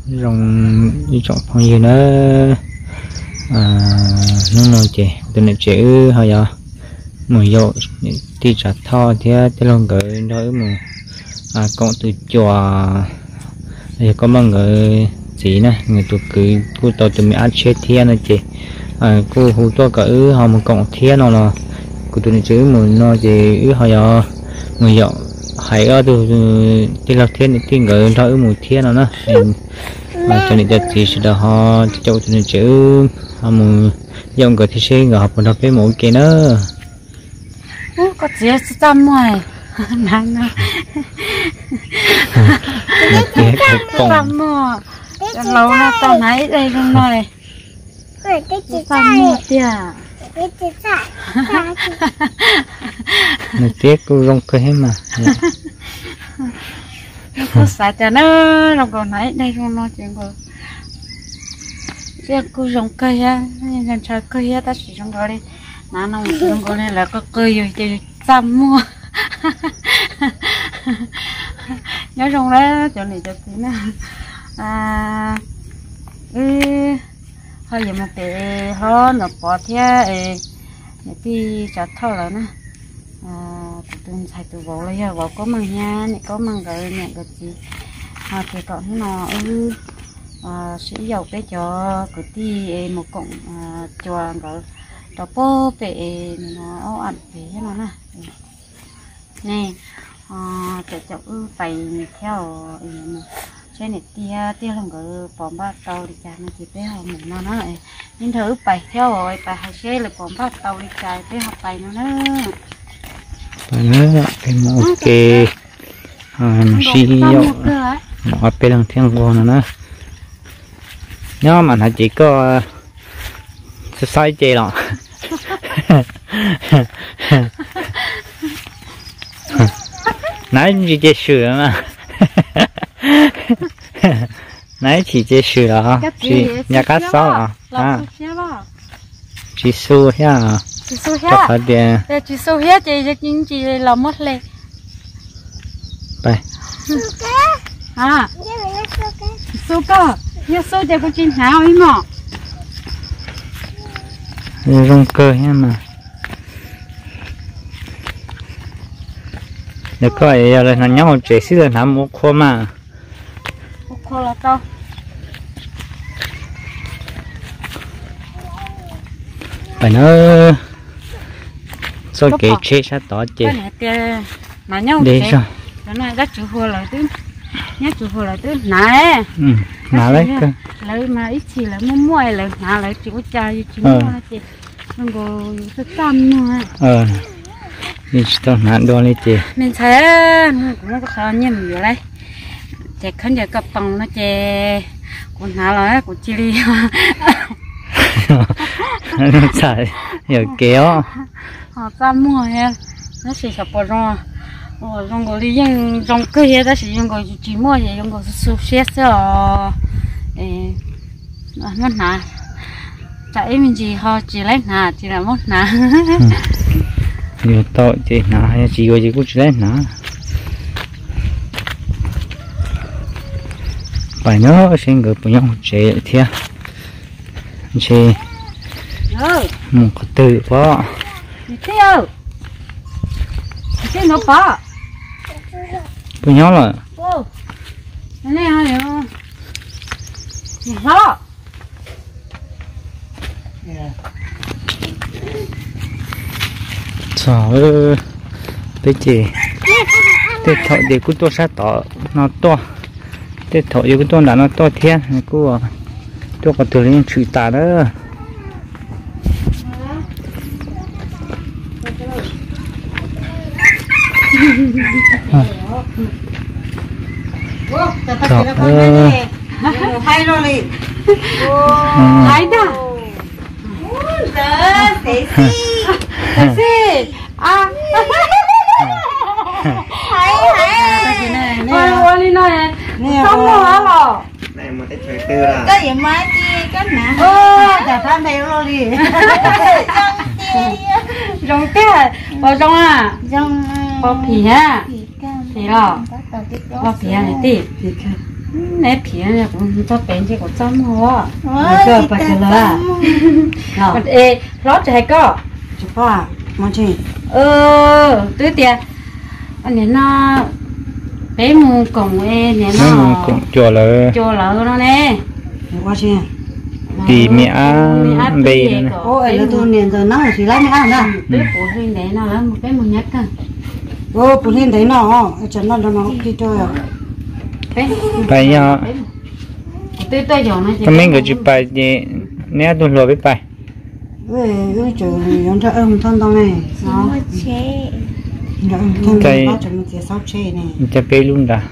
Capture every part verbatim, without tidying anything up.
rồng đi chọn phong gì nữa à nó nói chị từ này chữ hay giờ mùi dầu đi chặt thò thì cái lòng gửi đôi mù à con từ chùa thì có mọi người gì nè người tụi cứ cô tao tụi mình ăn chết thiên này chị à cô hú to cỡ họ một cộng thiên nào là cô tụi này chữ mùi nó gì ứ hay giờ mùi dầu hãy ở từ đi lạc thiên thì người đôi mùi thiên nào nữa mà cho nên giờ thì sẽ họ cho tụi này chữ họ mùi dòng cái thì sẽ gặp một đợt cái mũi kia nữa có gì trăm rồi nắng nè trăm rồi lâu là tao nãy đây không này trăm một tia nó tiếc cô rong cây mà có xả cho nó rồi còn nãy đây không nói chuyện rồi cái cô rong cây á nên chơi cây á ta chỉ rong cây đi nó nó rong cây này là có cây rồi thì trăm mua nhớ rong đó chỗ này chỗ kia nè à ừ hơi giờ mà để họ nó bỏ theo để đi chặt thâu lại nè à tụi xài tụi bộ lấy giờ bộ có măng nha này có măng gậy nhẹ gậy gì à thì còn nó ừ à sử dụng cái cho cứ đi một cọng à cho gọi đó bơ về nó ăn về cho nó nè nè à để cho ừ phải theo trên này tia tia làm cái bom bát tàu đi chạy nó chỉ bé hơn mình nó nó lại nhưng thử phải theo rồi phải hay xe là bom bát tàu đi chạy bé học bài nó nữa phải nữa cái ok à nó xí dậu nó bé đang thiên vô nữa nữa nhớ mà nó chỉ có sai chơi rồi nãy chỉ chơi sửa mà nãy chỉ chơi sửa chỉ nhà cá sấu à à chỉ xu ha chỉ xu ha chắc tiền chỉ xu ha chỉ chỉ chính chỉ làm mất lên ไป à xu cơ nhớ xu thì có chín hào ấy mà rong cơ ha mà nếu có ai là nó nhau chế xí là nằm một khô mà một khô là to phải nó sao kể chế sát tỏ chế mà nhau đi sao nó này rất chịu hùa lại chứ nhớ chịu hùa lại chứ này ừ nào đấy cơ lấy mà ít chỉ là mua mua lại nào lại chỉ có chai chỉ mua chị không có thức ăn nữa ờ đi tao nạn đo lên chị mình thấy cũng có khó như mình vậy đấy chị khấn giờ cặp bằng nó chị còn nào là của chị đi nó chạy giờ kéo họ cam mua ha nó sẽ sập vào rồi rồi trong cái đi những trong cái gì đó sử dụng cái chỉ mua gì trong cái súp xét rồi nó nà chạy mình chỉ họ chỉ lấy nà chỉ là mất nà nhiều tội chị nà hay chỉ có gì cũng chỉ lấy nà phải nhớ xem người phụ nhau chế thiệt chế một cái từ đó tiêu chế nó bỏ phụ nhau rồi cái này hả nhở nó trời ơi chị tết thọ để cứ to sát tỏ nó to tết thọ để cứ to là nó to thiên cô tôi còn từ lên chửi tà đó trời ơi hay rồi đi hay đó thế gì thế gì à hay hay ôi ôi đi nói không mua hả bò này một cái trời tư là cái gì mà chi cái nè ô chả tham đây rồi đi rong cái bò rong à rong bò phì ha phì lo bò phì này tí nè phía này cũng cho bén chỉ có trăm hoa chưa phải cái là còn ê lót thì hay có chụp qua món gì ờ tứ tiền anh này nó bé mu cùng ê này nó cũng chùa là chùa lợ nó nè qua gì thì mẹ bê này ôi là tôi niệm rồi nó là chỉ lấy mẹ ăn đó tứ phụ huynh đấy nó là một cái một nhát cơ ô phụ huynh đấy nó chẳng nó nó đi chơi à bài nhau tứ tôi giờ nó cái mấy người chụp bài gì nè tôi lùa với bài ơi ơi trời ông cho ông thân tao này nó cái chúng mình sáu chế này cho bê luôn đã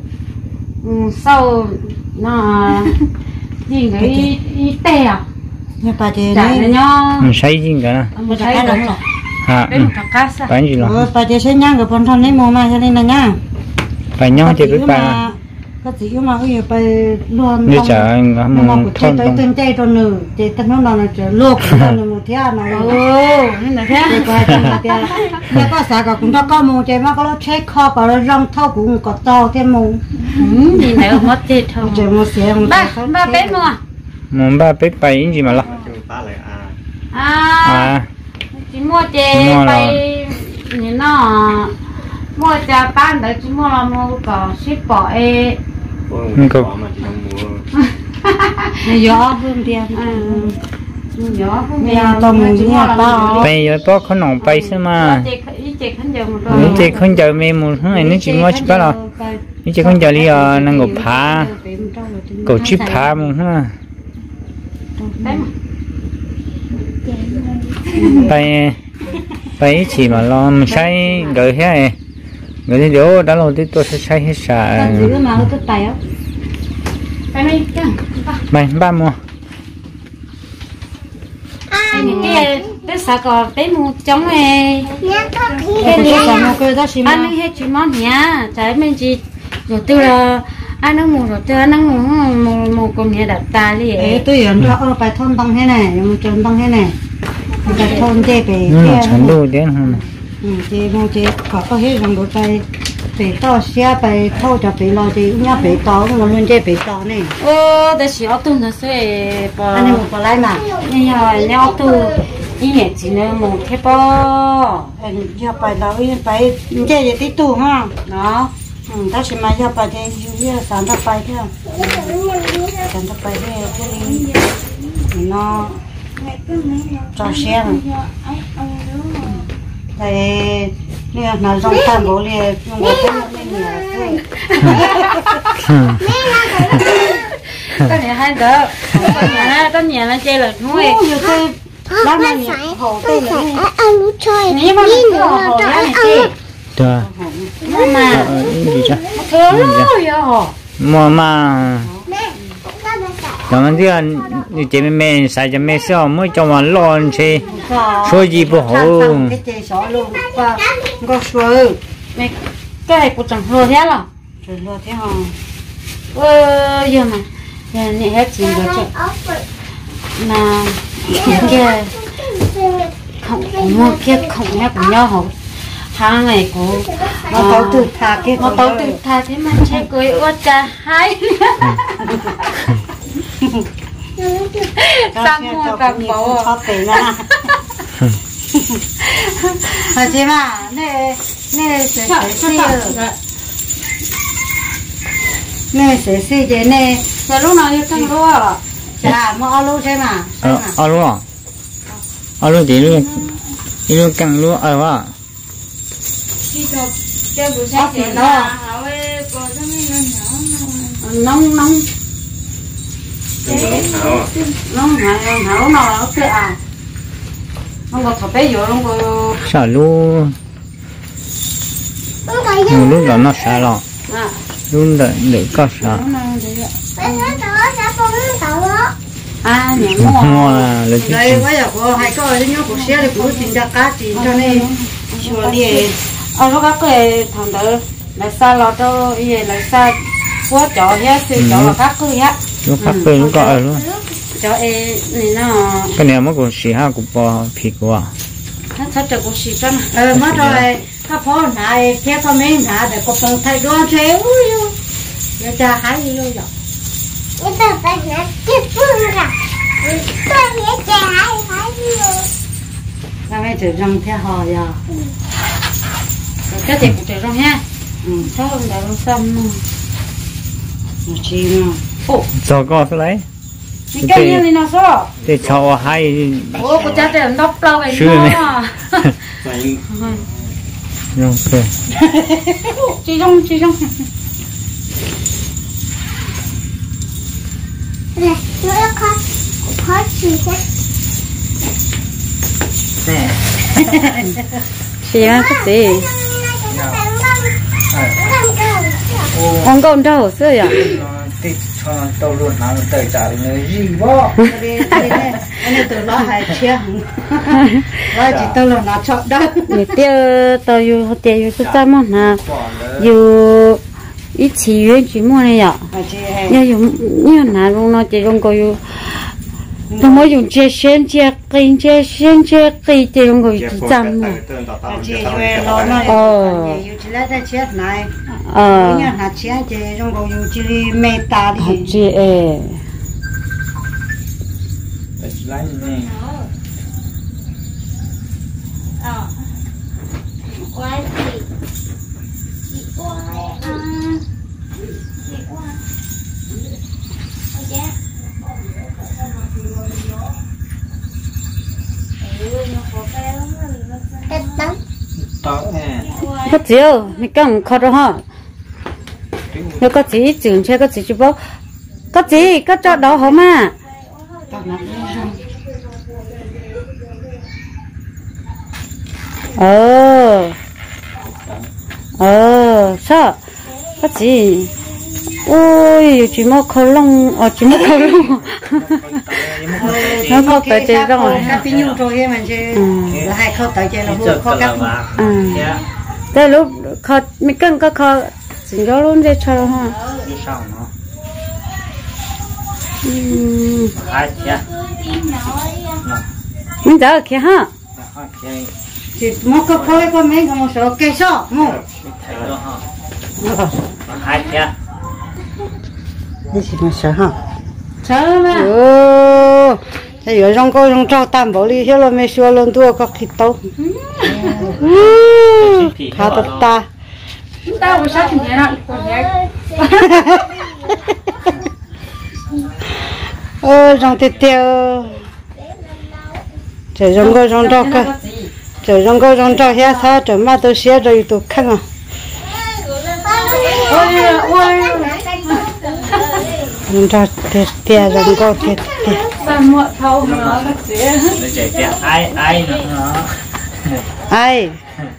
sau nó gì cái tè à nhà bà chị này đấy nhá mình xây gì cả một cái đúng rồi hả bài gì rồi bà chị xây nhang cái phần thân đấy mua mà cho nên là nhá bài nhau thì với bài cái gì mà cái gì bài luôn như chả anh mà một chơi tới tên chơi cho nữ thì tên nó là chơi lô của nó một thia nó ồ nên là thế cái bài trong cái nhà có sao cả cũng đã có một chơi mà có nó chơi kho bảo nó rong thâu cũng có to thêm một gì nữa mất chết thôi chơi một xe một ba ba bé mua muốn ba bé bài gì mà lo à chỉ mua chè bay như nó mua chè bán được chỉ mua là mua có ship bỏ e không có gió hơn tiền gió không nhà tôm nhà bao bây giờ có khả năng bay xem mà nếu chỉ không chờ mình một hôm này nếu chỉ mua chỉ bắt là nếu chỉ không chờ đi à năng ngục phá cổ chip phá một ha bay bay chỉ mà lo mình sai gửi thế này người đi chỗ đã lâu thì tôi sẽ sai hết cả bay ba mua cái cái sao có bé mua chống này cái này anh hết chỉ món nhá trái mình chỉ rồi tôi là anh nó mua rồi tôi anh nó mua mua mua con nhà đặt ta đi ấy tôi hiện ra ở bài thôn đông thế này một trường đông thế này bài thôn chơi về nó là chán đồ đến hơn ừ chơi mua chơi có có hết rồi đồ chơi về to xe về thâu cho về lo thì nhá về to mà luôn chơi về to này ờ để xíu tuần nữa sẽ bỏ anh em một cái lại mà nhưng mà nếu tu ý nghĩa chỉ là một cái bỏ anh giờ bài đó bài chơi để tí tu ha đó ừ ta chỉ mà giờ bài thì giờ sáng ta bài theo sáng ta bài thì nó cho xe rồi đây nè nó trong tam bộ liền trong bộ cái cái này hay đỡ cái nhà cái nhà nó chơi là nuôi đó là hồ tây này ăn lú chơi nếu mà nó hồ này chơi trời mà gì chứ thương rồi hồ mà mà chẳng hạn như anh chị mình mình xài cho mình sao mới cho mà lo chứ số gì不好 cái chế sọ luôn và có sữa mày cái này cũng chẳng hơ thế là rồi lo thế hả ơ giờ mà giờ này hết chuyện rồi chứ mà kia không mua kia không nhá cũng nhau hổ hàng này của nó tao tự thà cái nó tao tự thà thế mà chơi cưới ướt cha hai sang mua cả bộ khó tiền à hả chị mà nè nè sẽ sẽ nè sẽ sẽ vậy nè giờ lúc nào như thằng đó dạ mua alo xem mà alo à alo thì luôn thì luôn căng luôn ở à khi cho cho buổi sáng thì đó nóng nóng nóng hả hảo nào nó à nó có thằng bé vô nó có sao luôn lúc đó nó sao rồi luôn đợi để có sao à nhỉ mua là lấy cái đây bây giờ có hai cái nhóc của xe thì cũng tìm ra cá thì cho nên chùa đi ở nó các cái thằng đó là sao lo cho gì là sao quá chó nhá sư chó là các cái á lúc khác cười lúc gọi luôn chó e này nó cái này mới còn xì ha cũng bò thịt quá nó thật sự cũng xì chân ờ mất rồi các phố này theo con mấy đã để có phòng thay đồ chế ui giờ cha hái gì rồi Người ta phải nói tiếp phương à. Tôi nghĩ cha hái hái gì rồi. sao mẹ chửi rong theo họ giờ cái gì cũng chịu rồi ha. ừ Sao không để xong nó chi mà ồ cho có cái lấy cái cái như này nó sao để cho hai ủa cô cha trẻ nó lâu vậy Chưa này. nó ok chị trong chị trong Nè, nó khó khó chịu chứ. nè chị ăn cái gì con con đâu xưa vậy thì cho tàu luôn nào tới trả người gì bo anh ấy từ đó hay chia rồi chỉ tôi là nó chọn đó người tiêu tao yêu tiêu yêu cái gì mà na yêu ít chỉ yêu chỉ mua này ạ mà chị yêu yêu nhiều nào luôn nó chỉ trong cái yêu nó mới dùng che sen che cây che sen che cây thì trong cái chỉ chăm mà chị về lo nó ờ yêu chỉ lấy ra chết này ờ nhá hạt chết chị trong cầu yêu chỉ mê ta đi chị ơi lấy nè Quái gì? Chị quái à. Chị quái. Ôi cha. Tết tắm. to nè có chiều mày cầm khó đâu hả nếu có gì chừng chơi có gì chụp bao có gì có cho đó hả mà ờ ờ sao có gì ôi chỉ mua khâu lông ờ chỉ mua khâu lông nó có phải chơi rồi cái pin nhung rồi mà chị là hai khâu tới chơi là mua kho cắt ừ tới lúc khâu mình cần có khâu chính đó luôn để cho ha sao nó ừ hai nha mình giờ kia ha chị mua cái khâu có mấy cái một số cây sọ mua hai nha đi chị mà sợ hả sợ mà ừ thế giờ trong cô trong trâu tam bảo đi hết rồi mấy xưa luôn tua có thịt tấu khá tốt ta tao buổi sáng thì nhẹ lắm còn nhẹ ơ trong thịt tiêu trời trong cô trong trâu cơ trời trong cô trong trâu hết sao trời mà tôi xé rồi tôi khăn à ôi ôi trong trâu thịt tiêu trong cô thịt tiêu sao muộn thâu nó nó sẽ để chạy chạy ai ai nữa ai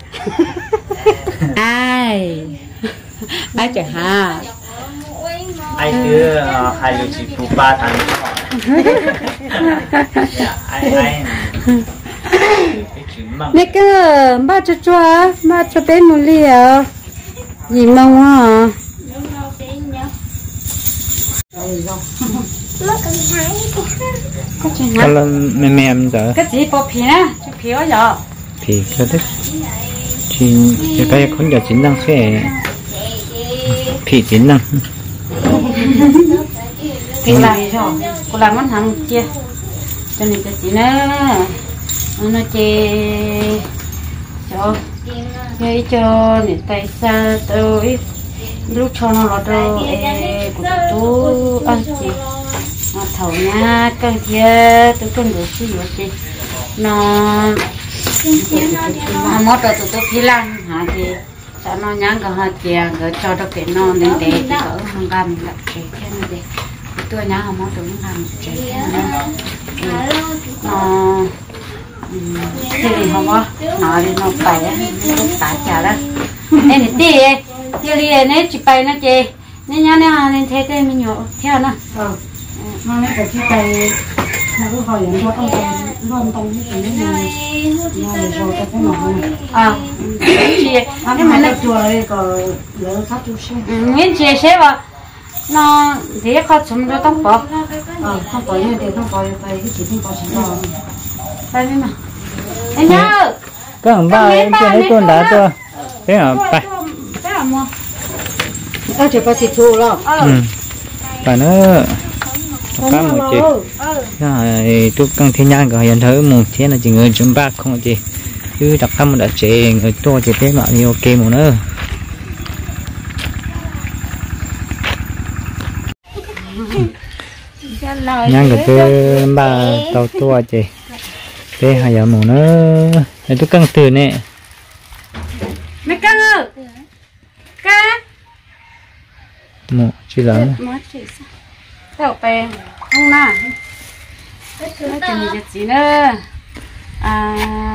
ai ai chẳng hà ai cứ hai đứa chỉ phụ ba tháng ai ai nè cái ba cho cho ba cho bé một ly à gì mong à Nó cần thái. có chuyện cái hả là mềm mềm giờ cái gì bỏ phí á chứ phí ở giờ thì cái đấy thì cái cái con giờ chính năng sẽ phỉ chính năng phí làm rồi cô làm món hàng kia cho nên cho chị nó nó chê cho cái cho để tay xa tôi lúc cho nó lọt rồi của tôi ăn chị nó thầu nha cái kia tôi cần được xíu chị nó nó mất rồi tôi phi lăng hả chị cho nó nhang cái hạt chè cái cho nó cái nó nên để cái cỡ hàng gam lại cái cái này để tôi nhang không mất được hàng chè nó thì thì không có nó đi nó phải nó tả chả đó em đi thì thì này chỉ phải nó chè nên nhá nên nên thế thế mình nhổ theo nó ờ nó mấy cái chiếc tay nó cứ hỏi những cho ông luôn tông cái gì này nó để rồi cái cái mỏ này à chị nó cái máy chùa đây có lỡ sát chút xíu miễn chị sẽ vào nó thì có chúng nó tông bỏ ờ không có như thế không có cái cái chỉ không có chỉ có đây mà em nhớ cái hàng ba em chưa lấy con đã chưa thế hả ba cái là mua à chỉ phải xịt thù rồi ừ phải nữa cá một chị rồi tôi cần thiên nhang của hiện thử một thế là chỉ người chúng ba không chị cứ đặt thăm một đã chị người to chị biết mà nhiều ok một nữa nhang của tôi ba tàu to chị thế hai giờ một nữa để tôi cần từ nè mẹ căng ơi cá một chỉ là tao bè không na nói chuyện gì gì nữa à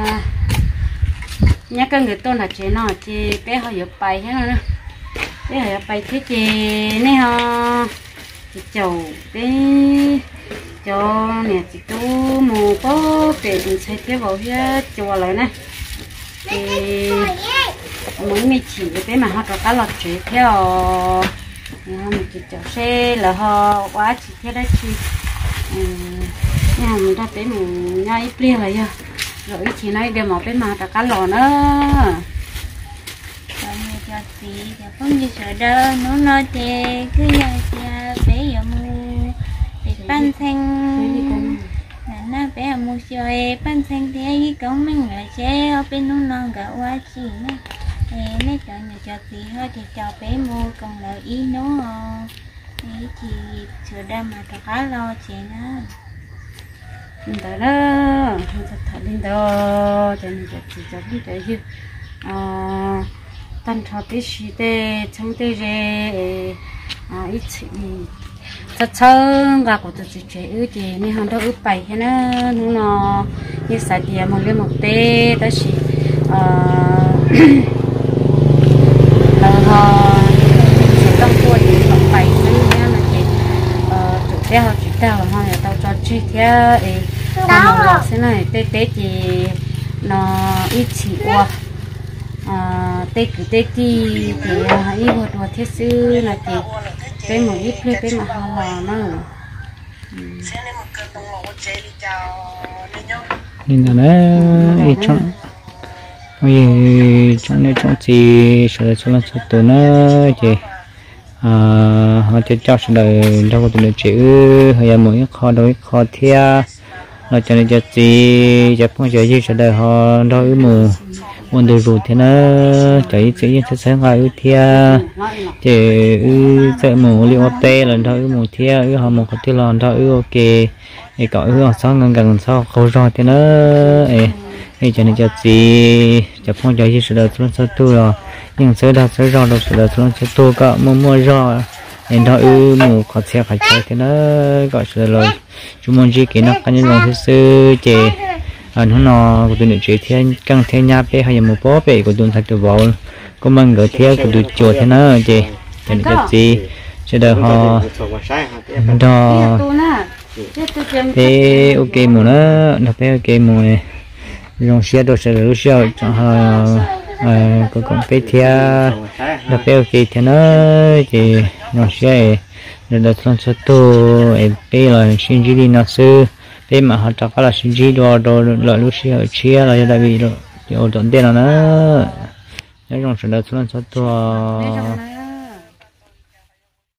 nhắc cái người tôi là chị nó chị bé họ giúp bài hết rồi nè bé họ giúp bài thế chị nè ha chị chầu bé cho nè chị tu mù có để mình xây cái vào hết chùa lại nè thì muốn mi chỉ bé mà họ có cá lọt chuyện theo mình chỉ cho xe là họ quá chỉ theo đấy chị nhà mình ra tới mình nhai ít lia rồi giờ rồi chị nói đều một cái mà cá lò nữa còn như cho chị thì không như sợ đâu nó nói thì cứ nhờ chị bé giờ mua thì ban xanh là nó bé mua chơi ban xanh thì ấy cũng mình người chơi ở bên nó non gạo quá chị nữa nếu chọn nhà cho chị hơi thì cho bé mua còn lợi ý nó thì chị sửa đâm mà thật khá lo chị nó mình tới đó thật thật lên đó cho nên chị cho đi tới chứ tan thọ tí xí tê trong tê rê ít chị thật chân gà của tụi chị trẻ ư chị nên hàng đó ướp bảy thế nó nó như sài tiền một lên một tê đó chị là họ sẽ trong tua thì tổng bảy mấy nha là chị tụi theo chị theo là họ là tao cho chi theo ấy nó sẽ này tê tê chị nó ít chỉ qua tê cứ tê ti thì ít một một thiết sư là chị cái một ít lên cái mà họ làm nó nên là nó ít trong vì trong này trong gì sẽ số lần số tuổi nó chị à họ sẽ cho sự đời đâu có tuổi chữ hay là mỗi kho đối kho thia nó cho nên cho gì cho phong chơi gì sẽ đời họ đôi mù muốn được rồi thế nó chơi chơi sẽ sẽ ngoài ưu thia chỉ ưu chơi mù liệu tê lần thôi mù thia ưu họ một cái thia lần thôi ưu ok thì cõi ưu họ sau gần gần sau khâu rồi thế nó thì cho nên cho gì cho phong chơi gì sẽ đời luôn sẽ tu rồi nhưng sẽ đạt sẽ rồi được sẽ đời luôn sẽ tu cả mua mua rồi nên thôi ưu mù có xe phải chơi thế nó gọi sẽ rồi chúng mình chỉ kỹ năng cá nhân lòng sư chỉ anh hôm nọ của tụi nữ chơi thiên căng thiên nhà bé hay là một bó bé của tụi thật tụi vợ có mang gửi theo của tụi chùa thế nó chị cho nên cái gì cho đời họ đó thế ok mùa nó nó bé ok mùa này dùng xe đồ xe đồ xe cho họ có con bé theo nó bé ok thế nó chị dùng xe rồi đặt lên số tô em bé là xin chỉ đi nó sư thế mà họ chắc là sinh chi đồ đồ lợi lúc xưa ở chia là đã bị rồi, kiểu tận tiền là nó, cái dòng sản xuất sản xuất